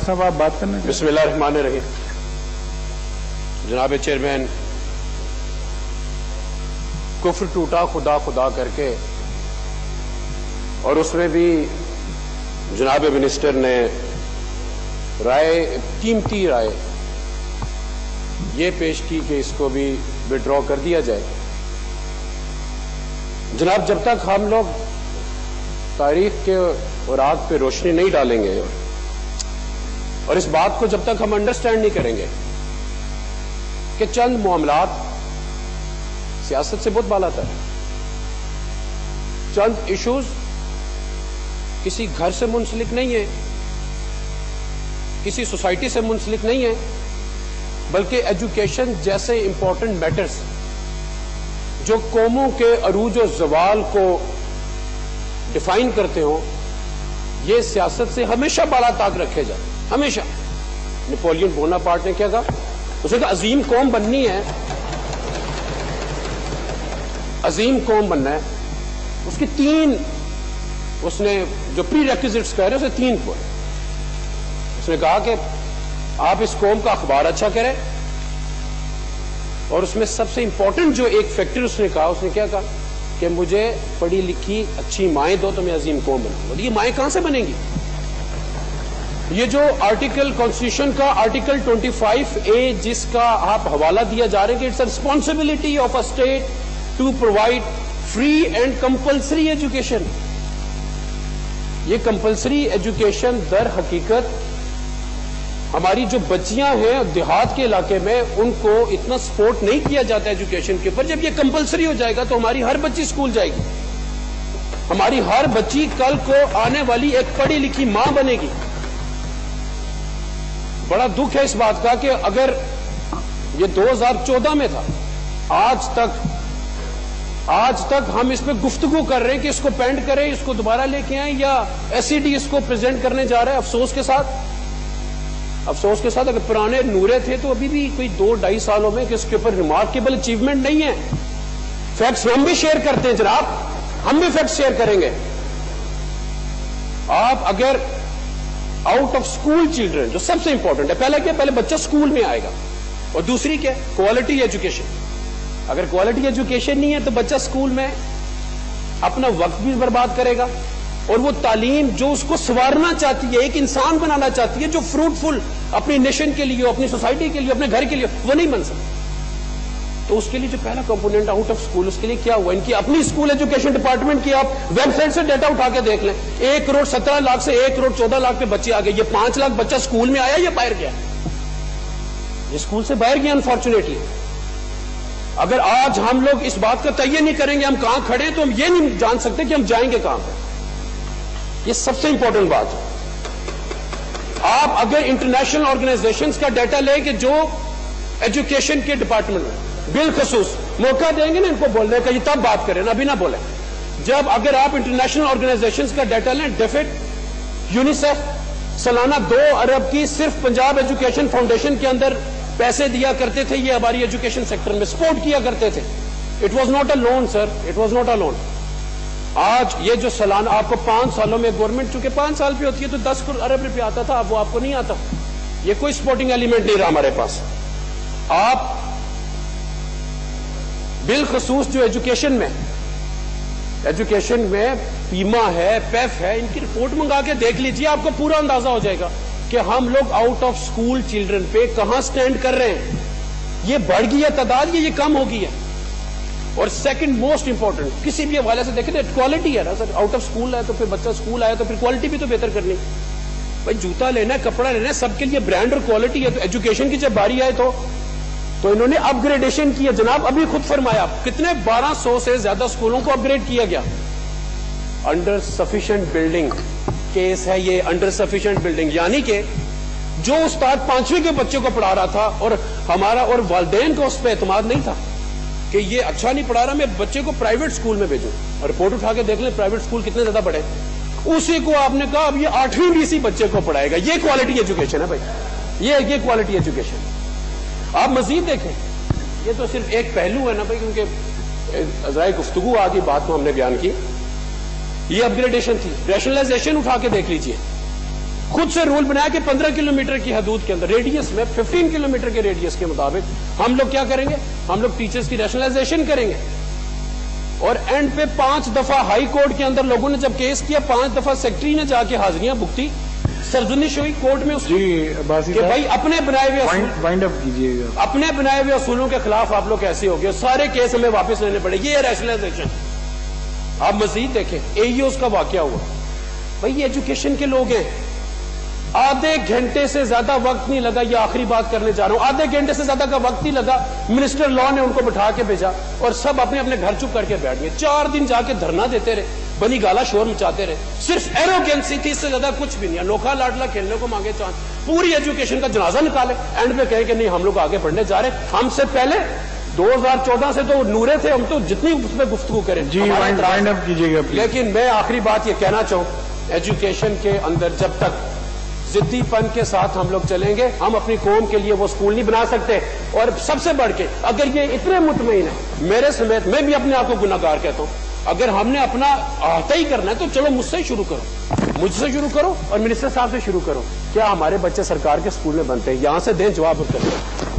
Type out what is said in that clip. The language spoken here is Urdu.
صاحب آپ بات کرنا چاہتے ہیں؟ بسم اللہ الرحمن الرحیم. جناب چیئرمین، کفر ٹوٹا خدا خدا کر کے، اور اس میں بھی جناب منسٹر نے رائے، قیمتی رائے یہ پیش کی کہ اس کو بھی وڈرا کر دیا جائے. جناب جب تک ہم لوگ تاریخ کے اوراق پہ روشنی نہیں ڈالیں گے اور اس بات کو جب تک ہم انڈرسٹینڈ نہیں کریں گے کہ چند معاملات سیاست سے بہت بالا تر ہے، چند ایشوز کسی گھر سے منسلک نہیں ہے، کسی سوسائٹی سے منسلک نہیں ہے، بلکہ ایجوکیشن جیسے امپورٹنٹ میٹرز جو قوموں کے عروج و زوال کو ڈیفائن کرتے ہوں، یہ سیاست سے ہمیشہ بالا طاق رکھے جائیں. ہمیشہ. نیپولین بوناپارٹ نے کیا کہا؟ اس نے کہا عظیم قوم بننی ہے، عظیم قوم بننا ہے. اس کی تین، اس نے جو پری ریکوزٹس کہہ رہے ہیں، اسے تین پوائنٹ. اس نے کہا کہ آپ اس قوم کا اخبار اچھا کریں، اور اس میں سب سے امپورٹنٹ جو ایک فیکٹر اس نے کہا، اس نے کیا کہا کہ مجھے پڑھی لکھی اچھی مائیں دو تو میں عظیم قوم بناؤں. یہ مائیں کہاں سے بنیں گی؟ یہ جو آرٹیکل کانسٹیٹیوشن کا آرٹیکل 25A جس کا آپ حوالہ دیا جا رہے ہیں کہ it's responsibility of a state to provide free and compulsory education. یہ کمپلسری ایجوکیشن در حقیقت ہماری جو بچیاں ہیں دیہات کے علاقے میں، ان کو اتنا سپورٹ نہیں کیا جاتا ایجوکیشن کے اوپر. جب یہ کمپلسری ہو جائے گا تو ہماری ہر بچی اسکول جائے گی، ہماری ہر بچی کل کو آنے والی ایک پڑھی لکھی ماں بنے گی. بڑا دکھ ہے اس بات کا کہ اگر یہ 2014 میں تھا، آج تک ہم اس پہ گفتگو کر رہے ہیں کہ اس کو پینڈ کریں، اس کو دوبارہ لے کے آئیں، یا SED اس کو پریزنٹ کرنے جا رہا ہے. افسوس کے ساتھ اگر پرانے نورے تھے تو ابھی بھی کوئی 2-2.5 سالوں میں کہ اس کے اوپر ریمارکیبل اچیومنٹ نہیں ہے. فیکٹس ہم بھی شیئر کرتے ہیں جناب، ہم بھی فیکٹس شیئر کریں گے. آپ اگر آؤٹ آف اسکول چلڈرن، جو سب سے امپورٹنٹ ہے، پہلا کیا؟ پہلے بچہ اسکول میں آئے گا، اور دوسری کیا؟ Quality education. اگر کوالٹی ایجوکیشن نہیں ہے تو بچہ اسکول میں اپنا وقت بھی برباد کرے گا، اور وہ تعلیم جو اس کو سنوارنا چاہتی ہے، ایک انسان بنانا چاہتی ہے جو فروٹفل اپنی نیشن کے لیے، اپنی سوسائٹی کے لیے، اپنے گھر کے لیے، وہ نہیں بن سکتا. تو اس کے لیے جو پہلا کمپوننٹ آؤٹ آف اسکول، اس کے لیے کیا ہوا؟ ان کی اپنی اسکول ایجوکیشن ڈپارٹمنٹ کی آپ ویب سائٹ سے ڈیٹا اٹھا کے دیکھ لیں، 1,17,00,000 سے 1,14,00,000 پہ بچے آ گئے. یہ 5 لاکھ بچہ اسکول میں آیا یا باہر گیا؟ یہ اسکول سے باہر گیا انفارچونیٹلی. اگر آج ہم لوگ اس بات کا تیہ نہیں کریں گے ہم کہاں کھڑے ہیں، تو ہم یہ نہیں جان سکتے کہ ہم جائیں گے کہاں پہ. یہ سب سے امپورٹنٹ بات ہے. آپ اگر انٹرنیشنل آرگنائزیشنز کا ڈیٹا لیں کہ جو ایجوکیشن کے ڈپارٹمنٹ میں بالخصوص موقع دیں گے نا ان کو بولنے کا، یہ تب بات کریں نا، ابھی نہ بولیں. جب اگر آپ انٹرنیشنل آرگنائزیشنز کا ڈیٹا لیں، ڈیفڈ، یونیسیف سالانہ 2 ارب کی صرف پنجاب ایجوکیشن فاؤنڈیشن کے اندر پیسے دیا کرتے تھے. یہ ہماری ایجوکیشن سیکٹر میں سپورٹ کیا کرتے تھے. It was not a loan sir, it was not a loan. آج یہ جو سالانہ آپ کو 5 سالوں میں گورنمنٹ چونکہ 5 سال پہ ہوتی ہے تو 10 ارب روپے آتا تھا، اب وہ آپ کو نہیں آتا. یہ کوئی سپورٹنگ ایلیمنٹ نہیں رہا ہمارے پاس. آپ بالخصوص جو ایجوکیشن میں پیما ہے، پیف ہے، ان کی رپورٹ منگا کے دیکھ لیجئے، آپ کو پورا اندازہ ہو جائے گا کہ ہم لوگ آؤٹ آف اسکول چلڈرن پہ کہاں سٹینڈ کر رہے ہیں. یہ بڑھ گئی ہے تعداد، یہ کم ہو گئی ہے. اور سیکنڈ موسٹ امپورٹنٹ، کسی بھی حوالے سے دیکھیں تو کوالٹی ہے نا سر. آؤٹ آف اسکول ہے تو پھر بچہ اسکول آیا تو پھر کوالٹی بھی تو بہتر کرنی. بھائی جوتا لینا ہے، کپڑا لینا ہے، سب کے لیے برانڈ اور کوالٹی ہے. تو ایجوکیشن کی جب باری آئے تو انہوں نے اپ گریڈیشن کی ہے. جناب ابھی خود فرمایا کتنے 1200 سے زیادہ اسکولوں کو اپ گریڈ کیا گیا. انڈر سفیشینٹ بلڈنگ کیس ہے یہ، انڈر سفیشینٹ بلڈنگ، یعنی کہ جو استاد 5ویں کے بچے کو پڑھا رہا تھا اور ہمارا اور والدین کو اس پہ اعتماد نہیں تھا کہ یہ اچھا نہیں پڑھا رہا، میں بچے کو پرائیویٹ اسکول میں بھیجوں. اور رپورٹ اٹھا کے دیکھ لیں پرائیویٹ اسکول کتنے زیادہ بڑے. اسی کو آپ نے کہا اب یہ 8ویں بھی اسی بچے کو پڑھائے گا. یہ کوالٹی ایجوکیشن ہے بھائی، یہ کوالٹی ایجوکیشن. آپ مزید دیکھیں، یہ تو صرف ایک پہلو ہے نا بھائی، کیونکہ ذرائع گفتگو آگے بات کو ہم نے بیان کی. یہ اپ گریڈیشن تھی. ریشنلائزیشن اٹھا کے دیکھ لیجئے. خود سے رول بنایا کہ 15 کلومیٹر کی حدود کے اندر ریڈیس میں 15 کلومیٹر کے ریڈیس کے مطابق ہم لوگ کیا کریں گے, ہم لوگ ٹیچرز کی ریشنلائزیشن کریں گے. اور اینڈ پہ 5 دفعہ ہائی کورٹ کے اندر لوگوں نے جب کیس کیا, 5 دفعہ سیکٹری نے جا کے حاضریاں بکتی, سرزنش ہوئی کورٹ میں کہ بھائی اپنے بنائے ہوئے اپنے بنائے ہوئے اصولوں کے خلاف آپ لوگ کیسے ہو گئے, سارے کیس ہمیں واپس لینے پڑے. یہ ریشنلائزیشن. آپ مزید دیکھیں اے ای اوز کا واقعہ ہوا. بھائی یہ ایجوکیشن کے لوگ ہیں, آدھے گھنٹے سے زیادہ وقت نہیں لگا, یہ آخری بات کرنے جا رہا ہوں, آدھے گھنٹے سے زیادہ کا وقت نہیں لگا, منسٹر لا نے ان کو بٹھا کے بھیجا اور سب اپنے اپنے گھر چپ کر کے بیٹھ گئے. 4 دن جا کے دھرنا دیتے رہے, بنی گالا شور مچاتے رہے, صرف ایروگینسی تھی, اس سے زیادہ کچھ بھی نہیں. انوکھا لاڈلا کھیلنے کو مانگے چاند, پوری ایجوکیشن کا جنازہ نکالے, اینڈ پہ کہیں کہ نہیں ہم لوگ آگے بڑھنے جا رہے. ہم سے پہلے 2014 سے تو نورے تھے, ہم تو جتنی اس پہ گفتگو کریں وائنڈ اپ کیجیے گا. لیکن میں آخری بات یہ کہنا چاہوں, ایجوکیشن کے اندر جب تک ضدی پن کے ساتھ ہم لوگ چلیں گے, ہم اپنی قوم کے لیے وہ اسکول نہیں بنا سکتے. اور سب سے بڑھ کے اگر یہ اتنے مطمئن ہیں میرے سمیت, میں بھی اپنے آپ کو گناہ گار کہتا ہوں, اگر ہم نے اپنا احاطہ ہی کرنا ہے تو چلو مجھ سے شروع کرو, مجھ سے شروع کرو اور منسٹر صاحب سے شروع کرو. کیا ہمارے بچے سرکار کے اسکول میں بنتے ہیں؟ یہاں سے دیں جواب.